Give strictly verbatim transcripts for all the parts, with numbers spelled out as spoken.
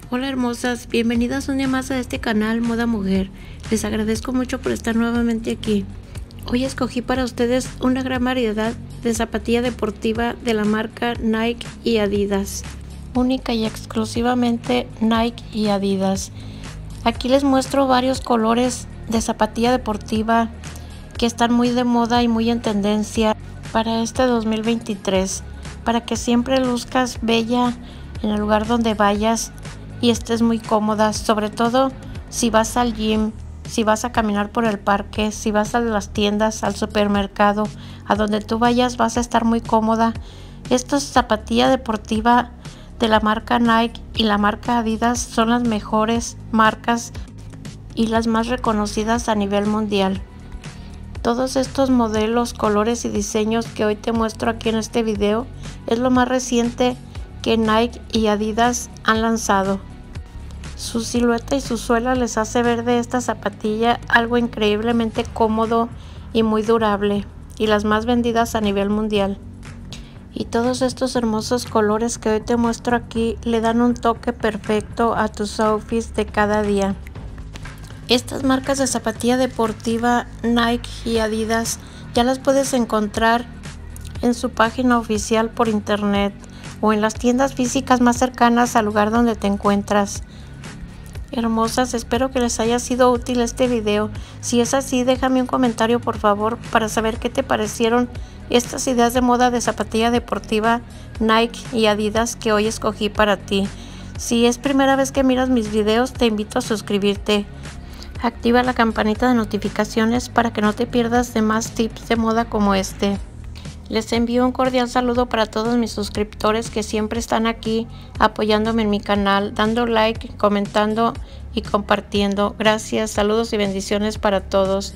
Hola hermosas, bienvenidas un día más a este canal Moda Mujer. Les agradezco mucho por estar nuevamente aquí. Hoy escogí para ustedes una gran variedad de zapatilla deportiva de la marca Nike y Adidas. Única y exclusivamente Nike y Adidas. Aquí les muestro varios colores de zapatilla deportiva que están muy de moda y muy en tendencia para este dos mil veintitrés. Para que siempre luzcas bella en el lugar donde vayas y estés muy cómoda, sobre todo si vas al gym, si vas a caminar por el parque, si vas a las tiendas, al supermercado, a donde tú vayas vas a estar muy cómoda. Esta zapatilla deportiva de la marca Nike y la marca Adidas son las mejores marcas y las más reconocidas a nivel mundial. Todos estos modelos, colores y diseños que hoy te muestro aquí en este video es lo más reciente que Nike y Adidas han lanzado. Su silueta y su suela les hace ver de esta zapatilla algo increíblemente cómodo y muy durable, y las más vendidas a nivel mundial. Y todos estos hermosos colores que hoy te muestro aquí le dan un toque perfecto a tus outfits de cada día. Estas marcas de zapatilla deportiva Nike y Adidas ya las puedes encontrar en su página oficial por internet o en las tiendas físicas más cercanas al lugar donde te encuentras. Hermosas, espero que les haya sido útil este video. Si es así, déjame un comentario por favor para saber qué te parecieron estas ideas de moda de zapatilla deportiva Nike y Adidas que hoy escogí para ti. Si es primera vez que miras mis videos, te invito a suscribirte. Activa la campanita de notificaciones para que no te pierdas de más tips de moda como este. Les envío un cordial saludo para todos mis suscriptores que siempre están aquí apoyándome en mi canal, dando like, comentando y compartiendo. Gracias, saludos y bendiciones para todos.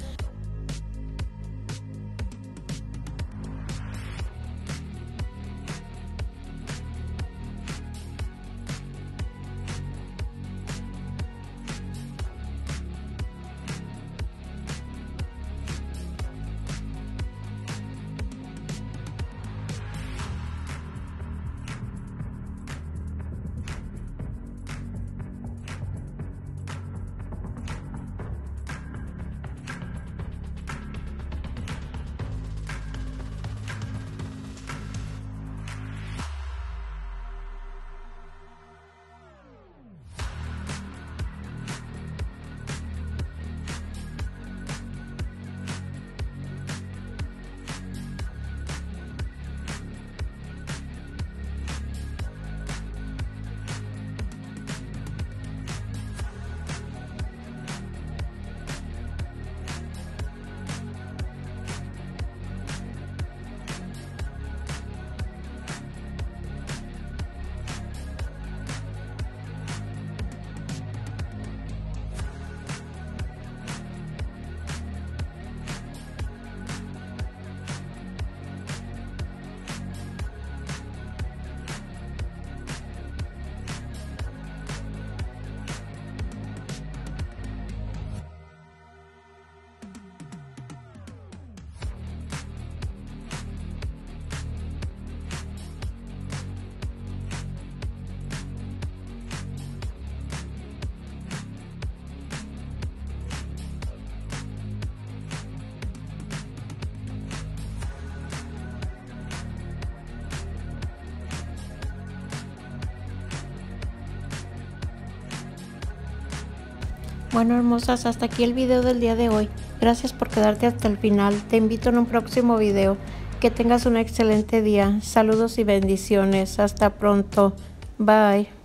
Bueno hermosas, hasta aquí el video del día de hoy. Gracias por quedarte hasta el final. Te invito en un próximo video. Que tengas un excelente día. Saludos y bendiciones. Hasta pronto. Bye.